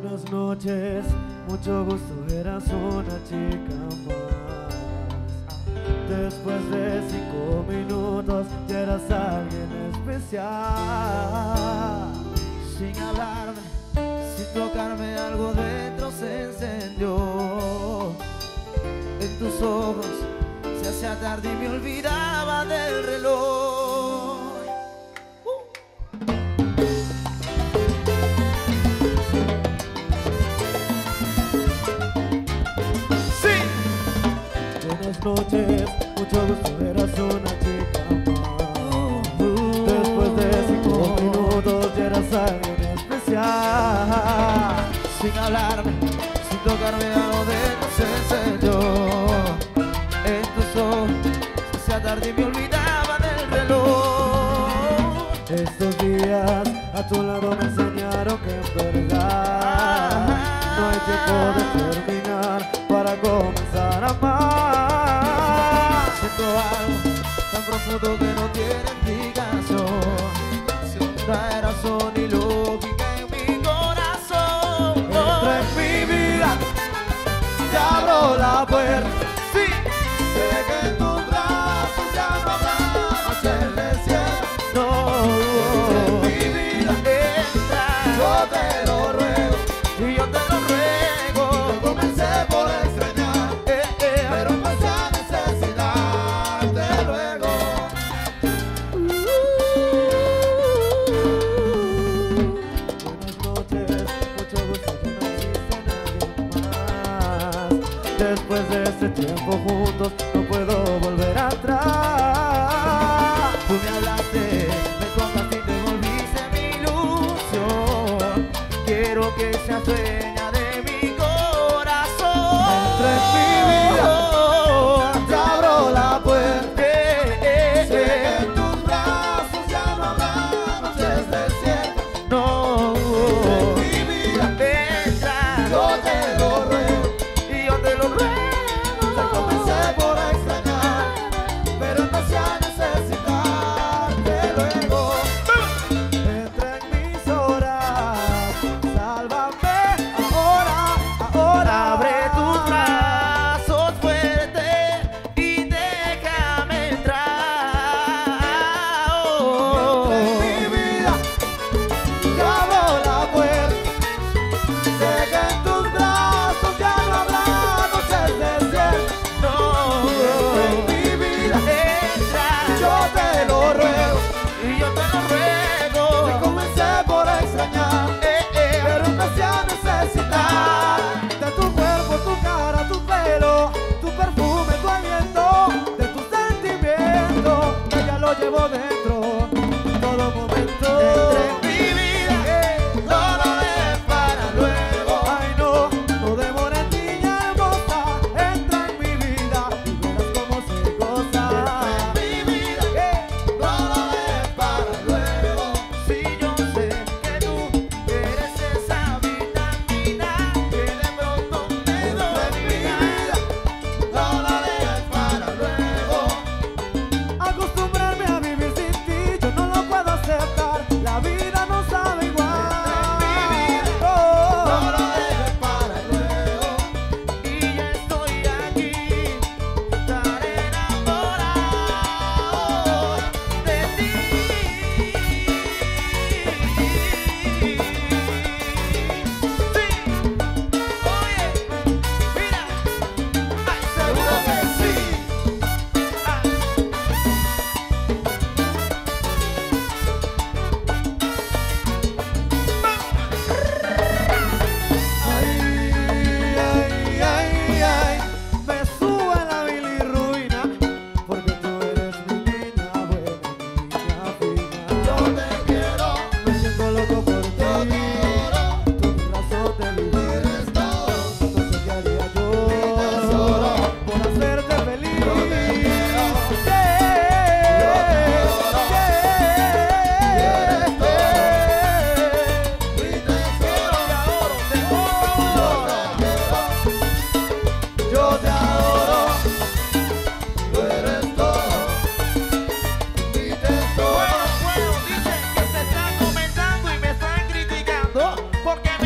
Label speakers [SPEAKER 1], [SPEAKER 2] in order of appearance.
[SPEAKER 1] Buenas noches, mucho gusto, eras una chica más. Después de 5 minutos ya eras alguien especial.
[SPEAKER 2] Sin hablarme, sin tocarme, algo dentro se encendió. En tus ojos se hacía tarde y me olvidaba del reloj.
[SPEAKER 1] Sí. Buenas noches, mucho gusto, eras una chica más. Después de 5 minutos ya eras alguien especial.
[SPEAKER 2] Sin hablarme, sin tocarme, algo dentro se encendió. En tus ojos se hacía tarde y me olvidaba del reloj.
[SPEAKER 1] Estos días a tu lado me enseñaron que en verdad no hay tiempo de terminar para comenzar a amar.
[SPEAKER 2] Siento algo tan profundo que no tiene explicación. Sin una razón ni lógica en mi corazón.
[SPEAKER 1] Entra en mi vida, te abro la puerta.
[SPEAKER 2] Sí.
[SPEAKER 1] Sé que en tus brazos ya no habrá noches de cielo. No,
[SPEAKER 2] En mi vida entra,
[SPEAKER 1] yo te lo ruego.
[SPEAKER 2] y yo te lo ruego.
[SPEAKER 1] Yo comencé por extrañar, pero empecé a necesitarte luego. Buenas noches, mucho gusto, ya no existe nadie más. Después de este tiempo juntos, no puedo volver atrás.
[SPEAKER 2] Tú me hablaste, me tocaste y te volviste mi ilusión. Quiero que seas dueña de mi corazón.
[SPEAKER 1] Entra en mi vida, te abro la puerta. Sé que en tus brazos ya no habrá noches desiertas.
[SPEAKER 2] No,
[SPEAKER 1] En mi vida,
[SPEAKER 2] entra,
[SPEAKER 1] yo te lo ruego.
[SPEAKER 2] y yo te lo ruego.
[SPEAKER 1] Ya comencé por extrañar, pero empecé a necesitarte luego. Entra en mis horas, sálvame ahora, ahora.
[SPEAKER 2] Abre tus brazos fuerte y déjame entrar.
[SPEAKER 1] Entra en mi vida, te abro la puerta. Sé que en tus brazos ya no habrá noches desiertas.
[SPEAKER 2] No,
[SPEAKER 1] En mi vida,
[SPEAKER 2] entra,
[SPEAKER 1] yo te lo ruego.
[SPEAKER 2] y yo te lo ruego.
[SPEAKER 1] Ya comencé por extrañar, pero empecé a necesitar de tu cuerpo, tu cara, tu pelo, tu perfume, tu aliento, de tu sentimiento, que ya lo llevo dentro en todo momento.
[SPEAKER 2] Entra en mi vida, no lo dejes para luego.
[SPEAKER 1] Ay no, no demores, niña hermosa, entra en mi vida y verás cómo se goza.
[SPEAKER 2] Mi vida, no lo dejes para luego. Si yo sé que tú eres esa vitamina que de pronto me domina. No lo dejes para luego.
[SPEAKER 1] Acostumbrarme a vivir sin ti, yo no lo puedo aceptar. La vida no sabe igual.
[SPEAKER 2] No
[SPEAKER 1] Oh,
[SPEAKER 2] lo dejes para luego. Y ya estoy aquí, tan enamorado de ti. Sí, oye, mira, ay, seguro que sí.
[SPEAKER 1] ay, ay, ay, me sube la bilirruina, porque tú eres mi niña buena, niña fina.
[SPEAKER 2] Yo te quiero,
[SPEAKER 1] Me siento loco por ti,
[SPEAKER 2] yo te adoro,
[SPEAKER 1] tú mi razón de vivir.
[SPEAKER 2] eres todo.
[SPEAKER 1] Entonces, ¿qué haría yo
[SPEAKER 2] tesoro.
[SPEAKER 1] por hacerte feliz?
[SPEAKER 2] Yo te quiero, Mi tesoro, te adoro, te adoro.
[SPEAKER 1] Yo te adoro.
[SPEAKER 2] Tú eres todo, mi tesoro. Bueno, dicen que se están comentando y me están criticando porque me